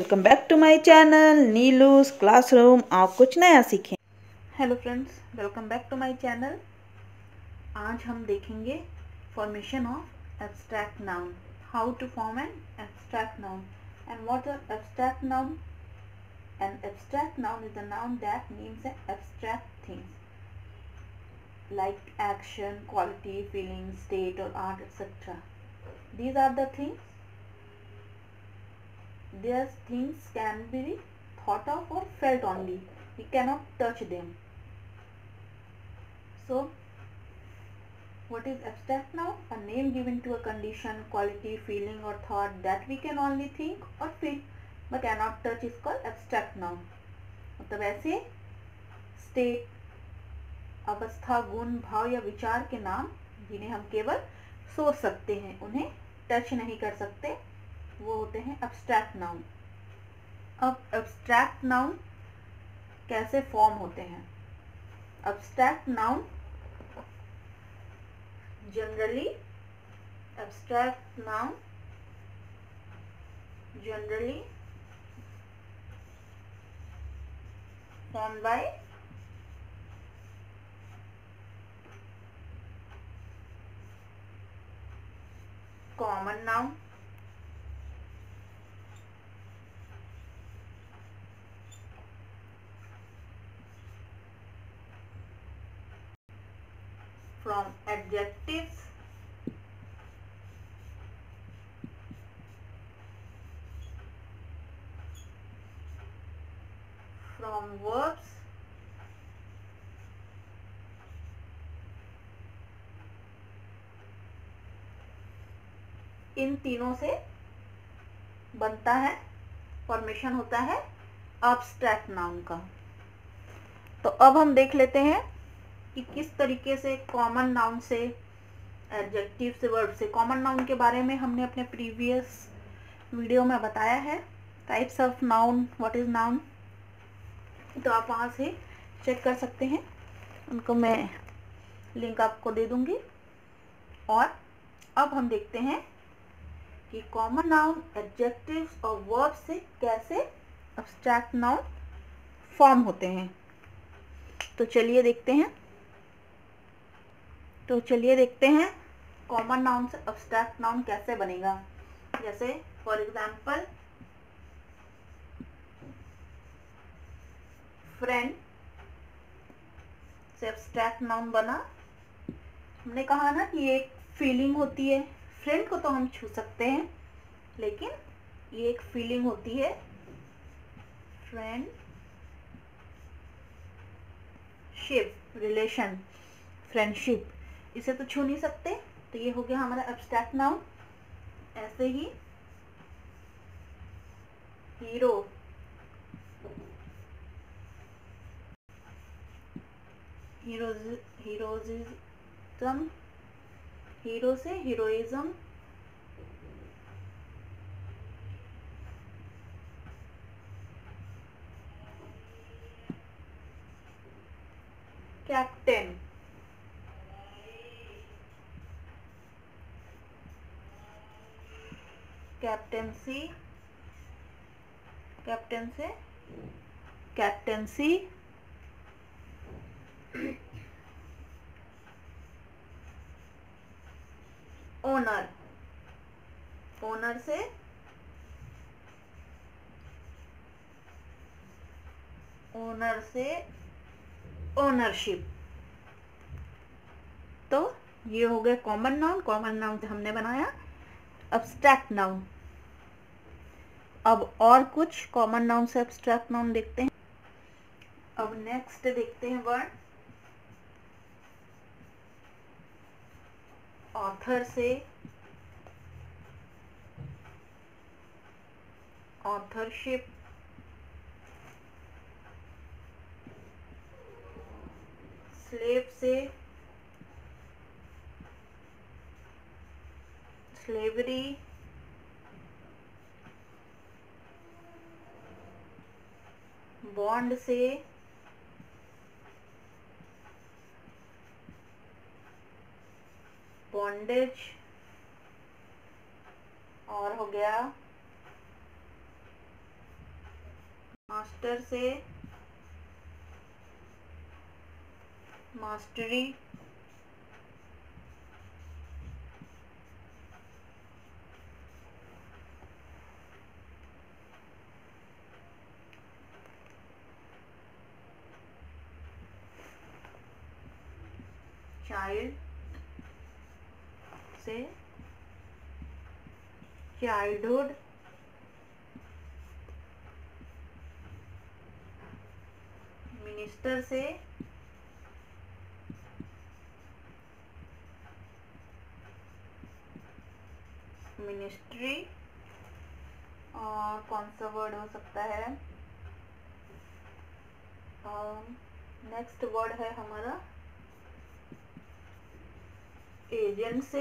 Welcome back to my channel Neelu's classroom. आप कुछ नया सीखें। Hello friends, welcome back to my channel. आज हम देखेंगे formation of abstract noun, how to form an abstract noun and what are abstract noun. An abstract noun is a noun that means an abstract things like action, quality, feeling, state or art, etc. These are the things. These things can be thought of or felt only. We cannot touch them. So, what is abstract noun? A name given to a condition, quality, feeling or thought that we can only think or feel but cannot touch is called abstract noun. मतलब ऐसे state, अवस्था, गुण, भाव या विचार के नाम जिन्हें हम केवल सोच सकते हैं, उन्हें टच नहीं कर सकते, वो होते हैं एब्स्ट्रैक्ट नाउन। अब एब्स्ट्रैक्ट नाउन कैसे फॉर्म होते हैं? Abstract noun generally formed by common noun, from adjectives, from verbs, इन तीनों से बनता है, फॉर्मेशन होता है एब्स्ट्रैक्ट नाउन का। तो अब हम देख लेते हैं कि किस तरीके से कॉमन नाउन से, एडजेक्टिव से, वर्ब से। कॉमन नाउन के बारे में हमने अपने प्रीवियस वीडियो में बताया है, types of noun, what is noun, तो आप वहाँ से चेक कर सकते हैं, उनको मैं लिंक आपको दे दूंगी। और अब हम देखते हैं कि कॉमन नाउन, एडजेक्टिव्स और वर्ब से कैसे एब्स्ट्रैक्ट नाउन फॉर्म होते हैं। तो चलिए देखते हैं कॉमन नाउन से एब्स्ट्रैक्ट नाउन कैसे बनेगा। जैसे फॉर एग्जांपल फ्रेंड से एब्स्ट्रैक्ट नाउन बना। हमने कहा ना कि एक फीलिंग होती है, फ्रेंड को तो हम छू सकते हैं लेकिन ये एक फीलिंग होती है, फ्रेंडशिप, रिलेशन, फ्रेंडशिप, इसे तो छू नहीं सकते, तो ये हो गया हमारा एब्स्ट्रैक्ट नाउन। ऐसे ही हीरो, हीरोइज्म, हीरो से हीरोइज्म, कैप्टन, कैप्टेंसी, कैप्टन से कैप्टेंसी, ओनर, ओनर से ओनरशिप। तो ये हो गया कॉमन नाउन। कॉमन नाउन से हमने बनाया एब्स्ट्रैक्ट नाउन। अब और कुछ कॉमन नाउन से एब्स्ट्रैक्ट नाउन देखते हैं। अब नेक्स्ट देखते हैं वर्ड ऑथर से ऑथरशिप, स्लेव से स्लेवरी, बॉन्ड से बॉन्डेज, और हो गया मास्टर से मास्टरी, चाइल्ड से चाइल्डहुड, मिनिस्टर से मिनिस्ट्री, और कौन सा वर्ड हो सकता है, नेक्स्ट वर्ड है हमारा एजेंट से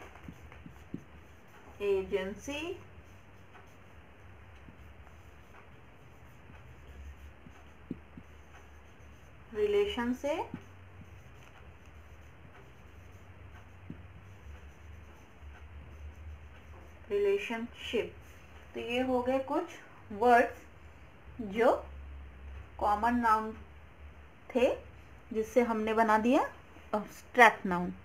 एजेंसी, रिलेशन से रिलेशनशिप। तो ये हो गए कुछ वर्ड्स जो कॉमन नाउन थे जिससे हमने बना दिया एब्स्ट्रैक्ट नाउन।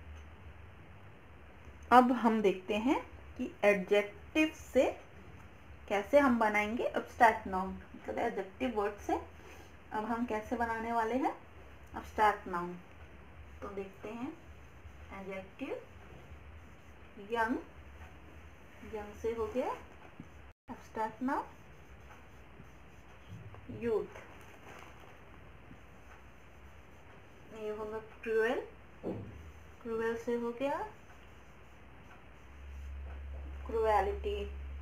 अब हम देखते हैं कि एडजेक्टिव से कैसे हम बनाएंगे एब्स्ट्रैक्ट नाउन, मतलब एडजेक्टिव वर्ड से अब हम कैसे बनाने वाले हैं एब्स्ट्रैक्ट नाउन। तो देखते हैं एडजेक्टिव, यंग, यंग से हो गया एब्स्ट्रैक्ट नाउन, यूथ, ये होगा क्रूएल, क्रूएल से हो गया क्रूएलिटी,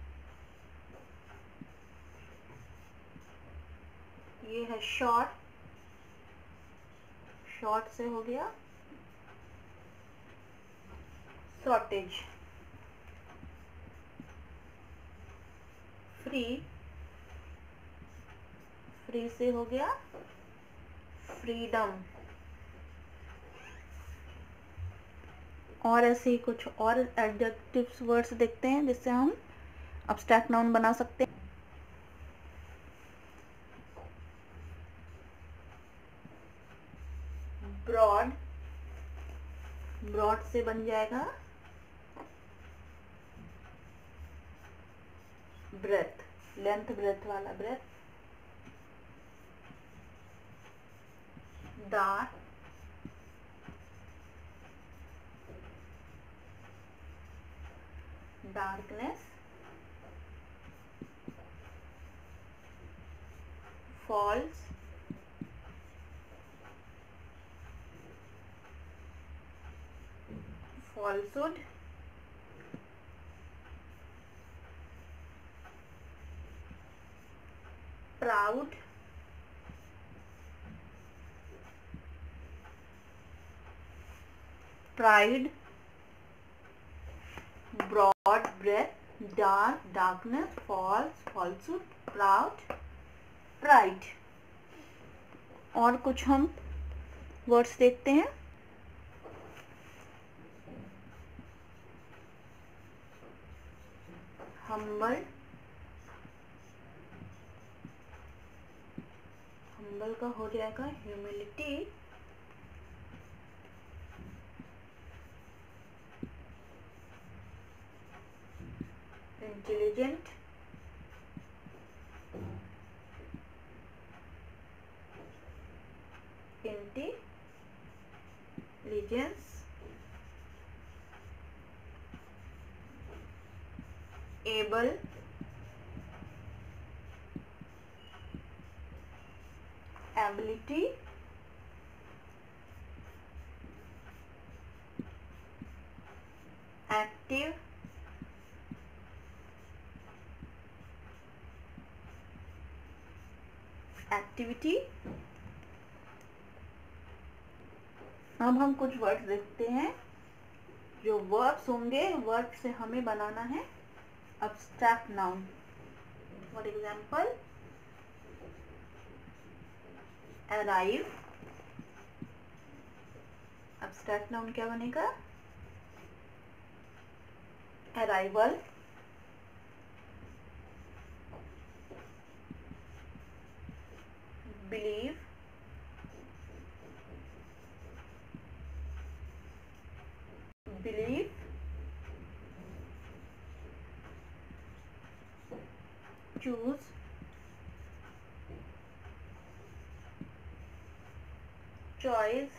ये है शॉर्ट, शॉर्ट से हो गया शॉर्टेज, फ्री, फ्री से हो गया फ्रीडम, और ऐसे ही कुछ और एडजेक्टिव्स वर्ड्स देखते हैं जिससे हम एब्स्ट्रैक्ट नाउन बना सकते हैं। ब्रॉड, ब्रॉड से बन जाएगा ब्रेथ, लेंथ ब्रेथ वाला breadth, dark, darkness, false, falsehood, proud, pride, broad breadth, dark, darkness, false, falsehood, proud, pride. और कुछ हम वर्ड्स देखते हैं। हम्बल, हम्बल का हो जाएगा humility, intelligent, intelligence, able, ability, active, activity. अब हम कुछ वर्ड्स देखते हैं जो वर्ब्स होंगे, वर्ब से हमें बनाना है abstract noun. For example arrive, abstract noun क्या बनेगा arrival, believe, believe, choose, choice,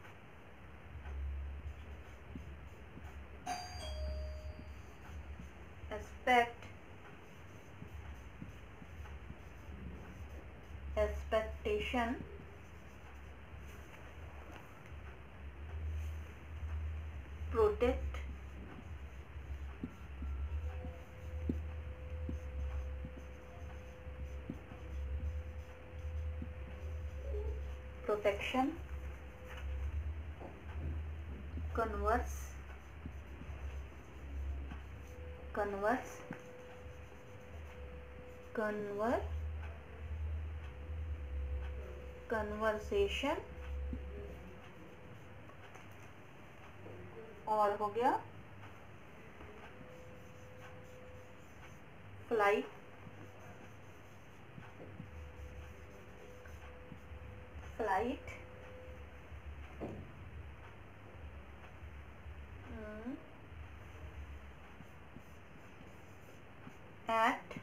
expect, expectation, protect, protection, converse, converse, conversation, और हो गया flight, flight, act,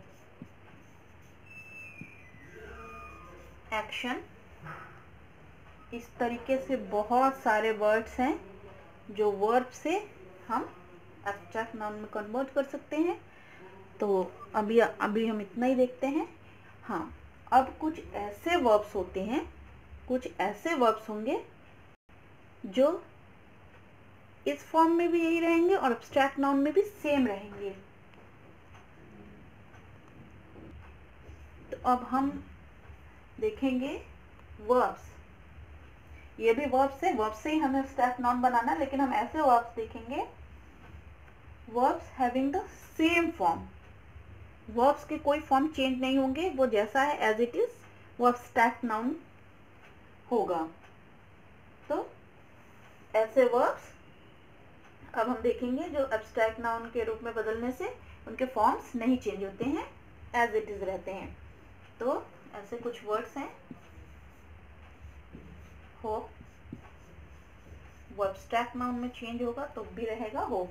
एक्शन। इस तरीके से बहुत सारे वर्ड्स हैं जो वर्ब से हम एब्स्ट्रैक्ट नाउन में कन्वर्ट कर सकते हैं। तो अभी हम इतना ही देखते हैं। हाँ, अब कुछ ऐसे वर्ब्स होते हैं, कुछ ऐसे वर्ब्स होंगे जो इस फॉर्म में भी यही रहेंगे और एब्स्ट्रैक्ट नाउन में भी सेम रहेंगे। तो अब हम देखेंगे वर्ब्स। ये भी वर्ब्स है, वर्ब्स से ही हमें एब्स्ट्रैक्ट नाउन बनाना है, लेकिन हम ऐसे वर्ब्स देखेंगे verbs having the same form. Verbs के कोई फॉर्म चेंज नहीं होंगे, वो जैसा है एज इट इज वो एब्स्ट्रैक्ट नाउन होगा। तो ऐसे वर्ब्स अब हम देखेंगे जो एब्स्ट्रैक्ट नाउन के रूप में बदलने से उनके फॉर्म्स नहीं चेंज होते हैं, एज इट इज रहते हैं। तो ऐसे कुछ वर्ड्स हैं। होप, वो एब्स्ट्रैक्ट नाउन में चेंज होगा तो भी रहेगा hope.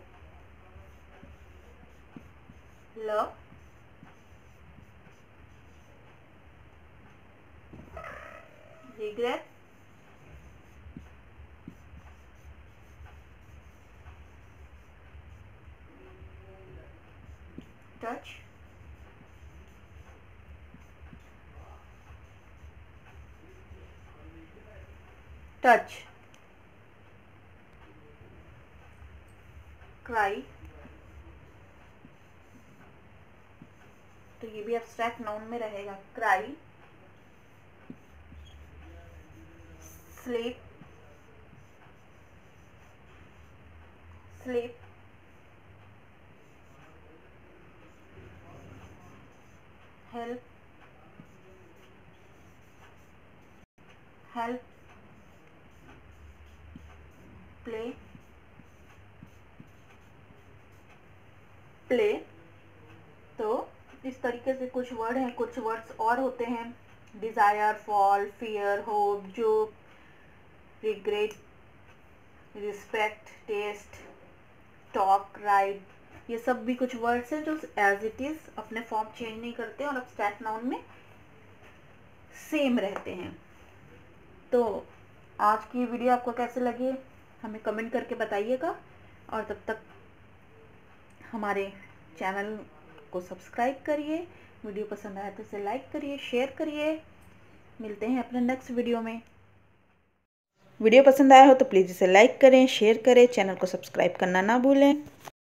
Love, regret, touch, touch, cry. तो ये भी एब्स्ट्रैक्ट नाउन में रहेगा, cry. Sleep, sleep, help, help, play, play. तो इस तरीके से कुछ वर्ड हैं। कुछ वर्ड्स और होते हैं, desire, fall, fear, hope, joke, regret, respect, taste, talk, write. ये सब भी कुछ वर्ड्स हैं जो एज इट इज अपने फॉर्म चेंज नहीं करते और एब्स्ट्रैक्ट नाउन में सेम रहते हैं। तो आज की वीडियो आपको कैसे लगी हमें कमेंट करके बताइएगा, और तब तक हमारे चैनल को सब्सक्राइब करिए। वीडियो पसंद आया तो इसे लाइक करिए, शेयर करिए। मिलते हैं अपने नेक्स्ट वीडियो में। वीडियो पसंद आया हो तो प्लीज़ इसे लाइक करें, शेयर करें, चैनल को सब्सक्राइब करना ना भूलें।